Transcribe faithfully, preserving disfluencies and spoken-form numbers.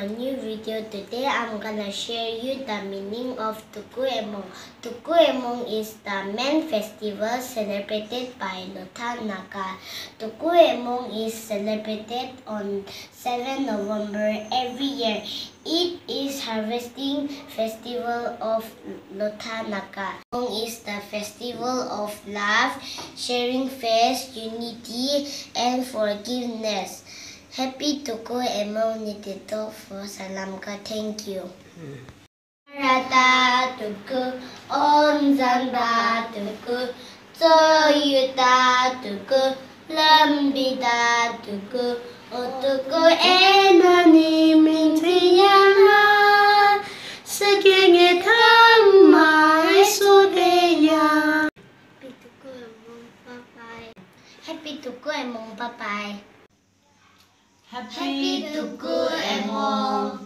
a new video. Today I'm gonna share you the meaning of Tokhu Emong. Tokhu Emong is the main festival celebrated by Lothanaga. Tokhu Emong is celebrated on seventh of November every year. It is harvesting festival of Lothanaga. Emong is the festival of love, sharing faith, unity, and forgiveness. Happy Tokhu Emong nitito for salam ka. Thank you. Rata Tokhu Om Zamba Tokhu Zoyuta Tokhu Lambida Tokhu Otokhu Enani Mintriyama Sagenge Thamma Sudeya. Happy Tokhu Emong. Bye bye. Happy Tokhu Emong. Bye bye. Happy Tokhu Emong.